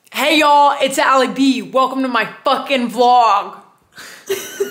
Hey y'all, it's Ali B. Welcome to my fucking vlog.